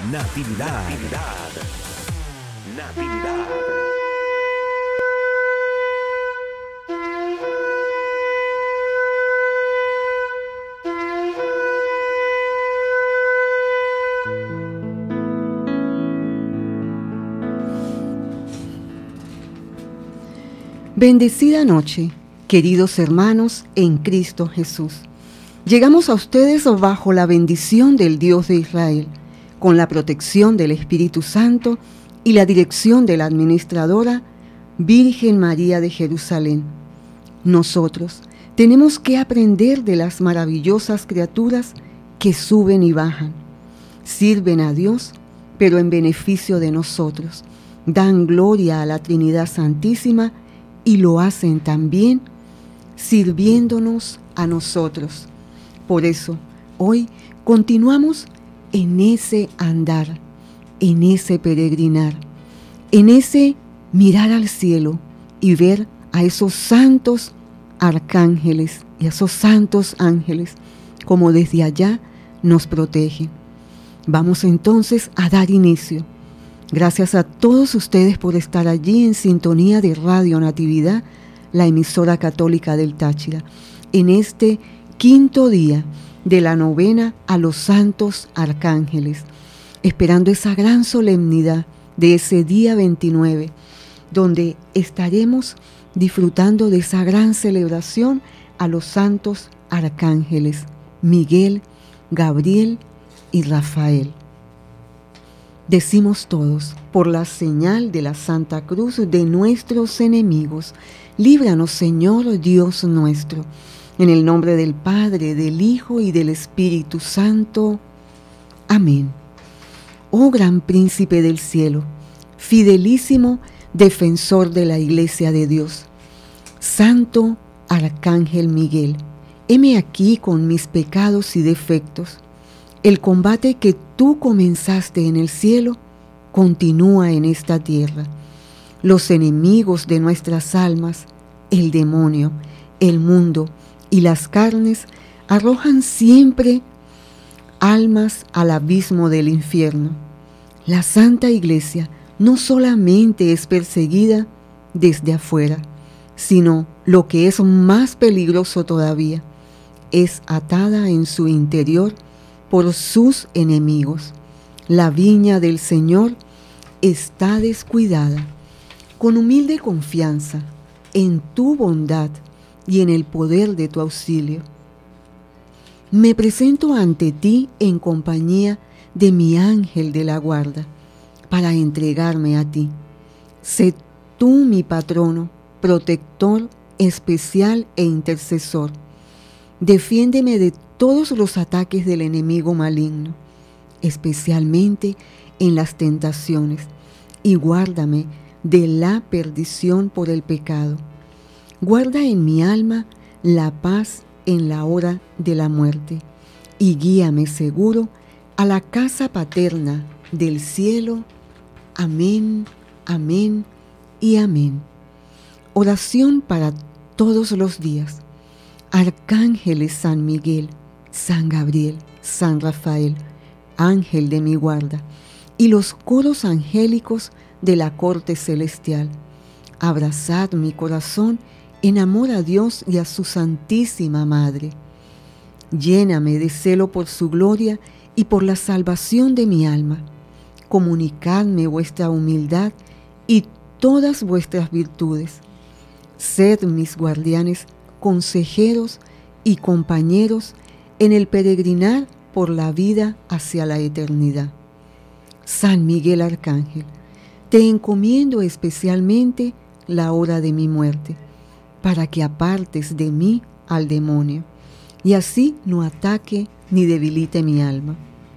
Natividad. Natividad. Bendecida noche, queridos hermanos en Cristo Jesús. Llegamos a ustedes bajo la bendición del Dios de Israel, con la protección del Espíritu Santo y la dirección de la administradora Virgen María de Jerusalén. Nosotros tenemos que aprender de las maravillosas criaturas que suben y bajan. Sirven a Dios, pero en beneficio de nosotros. Dan gloria a la Trinidad Santísima y lo hacen también sirviéndonos a nosotros. Por eso, hoy continuamos en ese andar, en ese peregrinar, en ese mirar al cielo y ver a esos santos arcángeles y a esos santos ángeles como desde allá nos protegen. Vamos entonces a dar inicio. Gracias a todos ustedes por estar allí en sintonía de Radio Natividad, la emisora católica del Táchira, en este quinto día de la novena a los santos arcángeles, esperando esa gran solemnidad de ese día 29, donde estaremos disfrutando de esa gran celebración a los santos arcángeles, Miguel, Gabriel y Rafael. Decimos todos, por la señal de la Santa Cruz de nuestros enemigos, líbranos, Señor Dios nuestro, en el nombre del Padre, del Hijo y del Espíritu Santo. Amén. Oh gran príncipe del cielo, fidelísimo defensor de la Iglesia de Dios, Santo Arcángel Miguel, heme aquí con mis pecados y defectos. El combate que tú comenzaste en el cielo continúa en esta tierra. Los enemigos de nuestras almas, el demonio, el mundo y las carnes, arrojan siempre almas al abismo del infierno. La Santa Iglesia no solamente es perseguida desde afuera, sino, lo que es más peligroso todavía, es atada en su interior por sus enemigos. La viña del Señor está descuidada. Con humilde confianza en tu bondad y en el poder de tu auxilio, me presento ante ti en compañía de mi ángel de la guarda para entregarme a ti. Sé tú mi patrono, protector especial e intercesor. Defiéndeme de todos los ataques del enemigo maligno, especialmente en las tentaciones, y guárdame de la perdición por el pecado. Guarda en mi alma la paz en la hora de la muerte, y guíame seguro a la casa paterna del cielo. Amén, amén y amén. Oración para todos los días. Arcángeles San Miguel, San Gabriel, San Rafael, ángel de mi guarda, y los coros angélicos de la corte celestial, abrazad mi corazón en amor a Dios y a su Santísima Madre. Lléname de celo por su gloria y por la salvación de mi alma. Comunicadme vuestra humildad y todas vuestras virtudes. Sed mis guardianes, consejeros y compañeros en el peregrinar por la vida hacia la eternidad. San Miguel Arcángel, te encomiendo especialmente la hora de mi muerte, para que apartes de mí al demonio, y así no ataque ni debilite mi alma.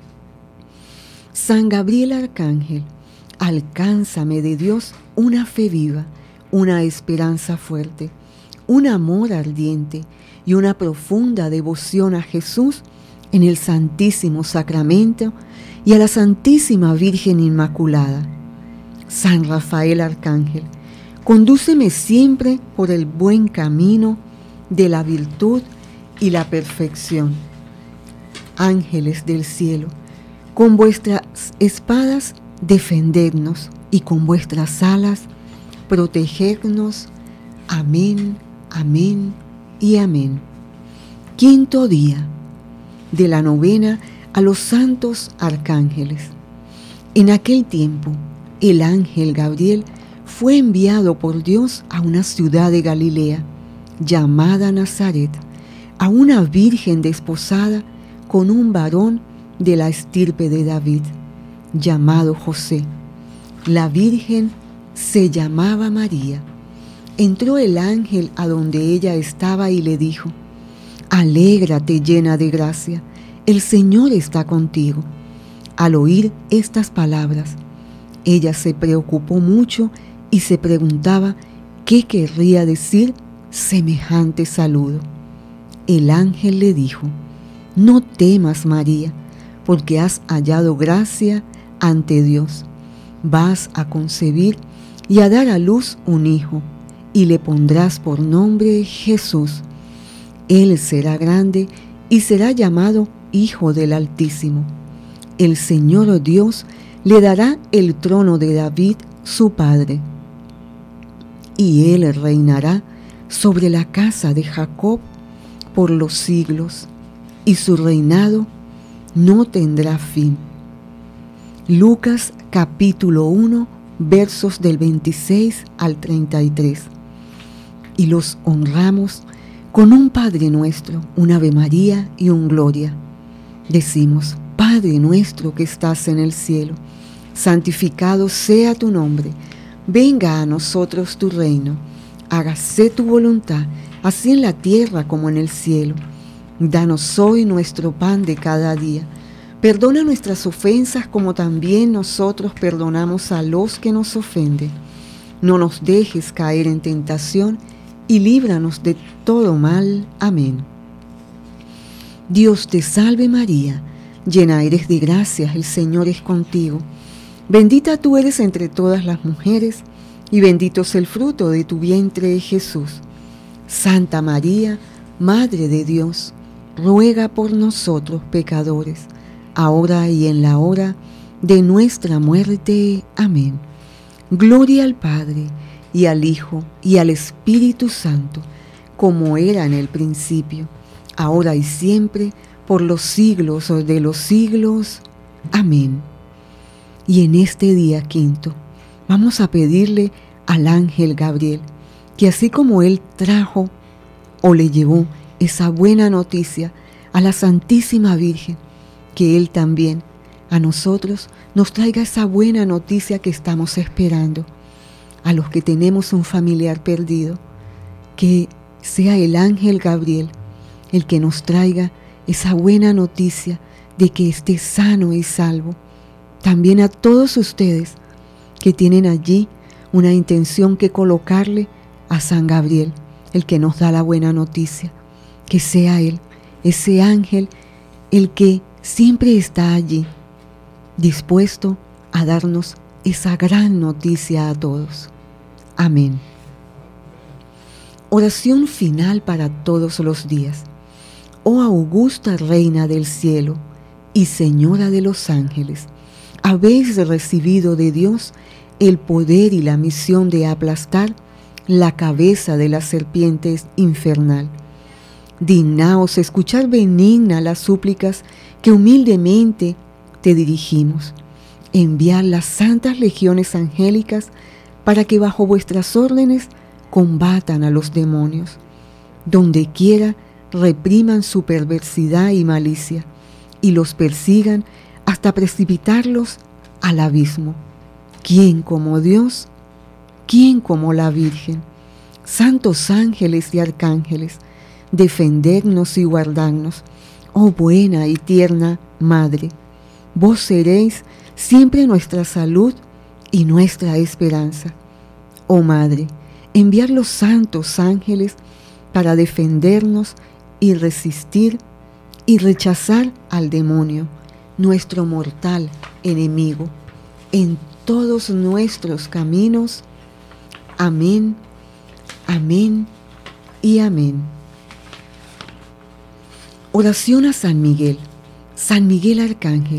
San Gabriel Arcángel, alcánzame de Dios una fe viva, una esperanza fuerte, un amor ardiente y una profunda devoción a Jesús en el Santísimo Sacramento y a la Santísima Virgen Inmaculada. San Rafael Arcángel, condúceme siempre por el buen camino de la virtud y la perfección. Ángeles del cielo, Con vuestras espadas defendednos y con vuestras alas protegernos. Amén, amén y amén. Quinto día de la novena a los santos arcángeles. En aquel tiempo, el ángel Gabriel fue enviado por Dios a una ciudad de Galilea, llamada Nazaret, a una virgen desposada con un varón de la estirpe de David, llamado José. La virgen se llamaba María. Entró el ángel a donde ella estaba y le dijo: Alégrate, llena de gracia, el Señor está contigo. Al oír estas palabras, ella se preocupó mucho y se preguntaba qué querría decir semejante saludo. El ángel le dijo: No temas, María, porque has hallado gracia ante Dios. Vas a concebir y a dar a luz un hijo, y le pondrás por nombre Jesús. Él será grande y será llamado Hijo del Altísimo. El Señor Dios le dará el trono de David, su padre, y él reinará sobre la casa de Jacob por los siglos, y su reinado no tendrá fin. Lucas capítulo 1, versos del 26 al 33. Y los honramos con un Padre Nuestro, un Ave María y un Gloria. Decimos: Padre nuestro que estás en el cielo, santificado sea tu nombre. Venga a nosotros tu reino. Hágase tu voluntad, así en la tierra como en el cielo. Danos hoy nuestro pan de cada día. Perdona nuestras ofensas como también nosotros perdonamos a los que nos ofenden. No nos dejes caer en tentación y líbranos de todo mal. Amén. Dios te salve María, llena eres de gracia, el Señor es contigo. Bendita tú eres entre todas las mujeres, y bendito es el fruto de tu vientre, Jesús. Santa María, Madre de Dios, ruega por nosotros pecadores, ahora y en la hora de nuestra muerte. Amén. Gloria al Padre, y al Hijo, y al Espíritu Santo, como era en el principio, ahora y siempre, por los siglos de los siglos. Amén. Y en este día quinto, vamos a pedirle al ángel Gabriel que así como él trajo o le llevó esa buena noticia a la Santísima Virgen, que él también a nosotros nos traiga esa buena noticia que estamos esperando. A los que tenemos un familiar perdido, que sea el ángel Gabriel el que nos traiga esa buena noticia de que esté sano y salvo. También a todos ustedes que tienen allí una intención que colocarle a San Gabriel, el que nos da la buena noticia, que sea él, ese ángel, el que siempre está allí, dispuesto a darnos esa gran noticia a todos. Amén. Oración final para todos los días. Oh augusta Reina del cielo y Señora de los ángeles, habéis recibido de Dios el poder y la misión de aplastar la cabeza de la serpiente infernal. Dignaos escuchar benigna las súplicas que humildemente te dirigimos. Enviad las santas legiones angélicas para que bajo vuestras órdenes combatan a los demonios. Donde quiera repriman su perversidad y malicia y los persigan hasta precipitarlos al abismo. ¿Quién como Dios? ¿Quién como la Virgen? Santos ángeles y arcángeles, defendednos y guardadnos, oh buena y tierna Madre. Vos seréis siempre nuestra salud y nuestra esperanza. Oh Madre, enviad los santos ángeles para defendernos y resistir y rechazar al demonio, nuestro mortal enemigo, en todos nuestros caminos. Amén, amén y amén. Oración a San Miguel. San Miguel Arcángel,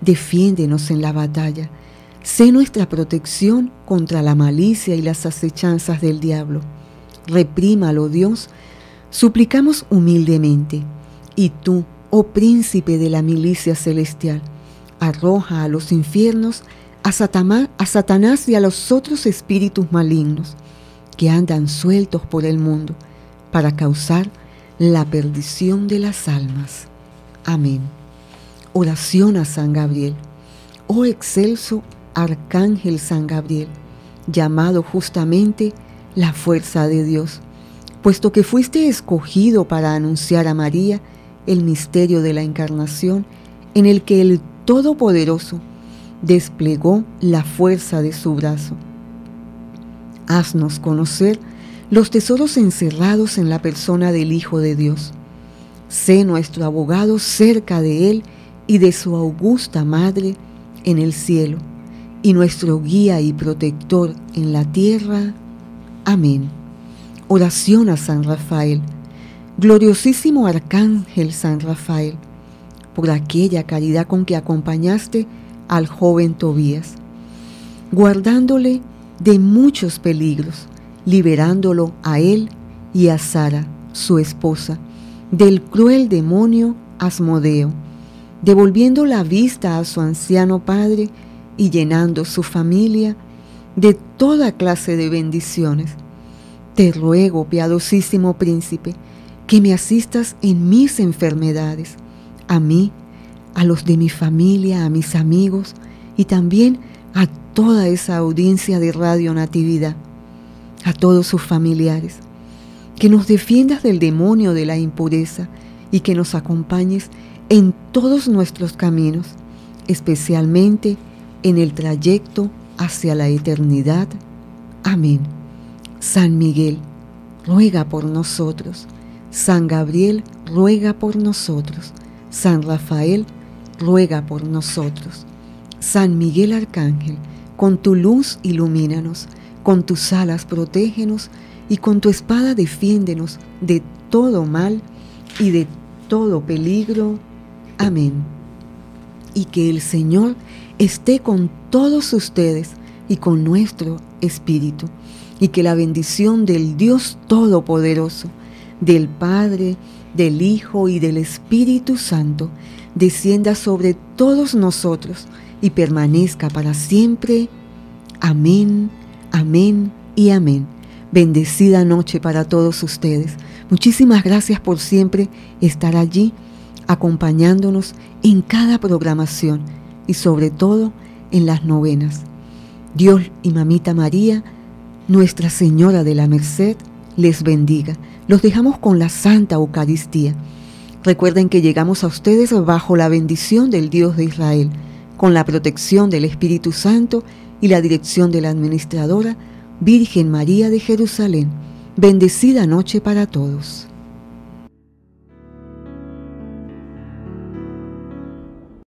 Defiéndenos en la batalla. Sé nuestra protección contra la malicia y las acechanzas del diablo. Reprímalo, Dios, suplicamos humildemente. Y tú, oh príncipe de la milicia celestial, arroja a los infiernos a Satanás y a los otros espíritus malignos que andan sueltos por el mundo para causar la perdición de las almas. Amén. Oración a San Gabriel. Oh excelso Arcángel San Gabriel, llamado justamente la fuerza de Dios, puesto que fuiste escogido para anunciar a María el misterio de la Encarnación, en el que el Todopoderoso desplegó la fuerza de su brazo. Haznos conocer los tesoros encerrados en la persona del Hijo de Dios. Sé nuestro abogado cerca de Él y de su augusta Madre en el cielo, y nuestro guía y protector en la tierra. Amén. Oración a San Rafael. Gloriosísimo Arcángel San Rafael, por aquella caridad con que acompañaste al joven Tobías, guardándole de muchos peligros, liberándolo a él y a Sara, su esposa, del cruel demonio Asmodeo, devolviendo la vista a su anciano padre y llenando su familia de toda clase de bendiciones. Te ruego, piadosísimo príncipe, que me asistas en mis enfermedades, a mí, a los de mi familia, a mis amigos y también a toda esa audiencia de Radio Natividad, a todos sus familiares. Que nos defiendas del demonio de la impureza y que nos acompañes en todos nuestros caminos, especialmente en el trayecto hacia la eternidad. Amén. San Miguel, ruega por nosotros. San Gabriel, ruega por nosotros. San Rafael, ruega por nosotros. San Miguel Arcángel, con tu luz ilumínanos, con tus alas protégenos y con tu espada defiéndenos de todo mal y de todo peligro. Amén. Y que el Señor esté con todos ustedes y con nuestro espíritu, y que la bendición del Dios Todopoderoso, del Padre, del Hijo y del Espíritu Santo, descienda sobre todos nosotros y permanezca para siempre. Amén, amén y amén. Bendecida noche para todos ustedes. Muchísimas gracias por siempre estar allí, acompañándonos en cada programación y sobre todo en las novenas. Dios y Mamita María, Nuestra Señora de la Merced, les bendiga. Los dejamos con la Santa Eucaristía. Recuerden que llegamos a ustedes bajo la bendición del Dios de Israel, con la protección del Espíritu Santo y la dirección de la administradora Virgen María de Jerusalén. Bendecida noche para todos.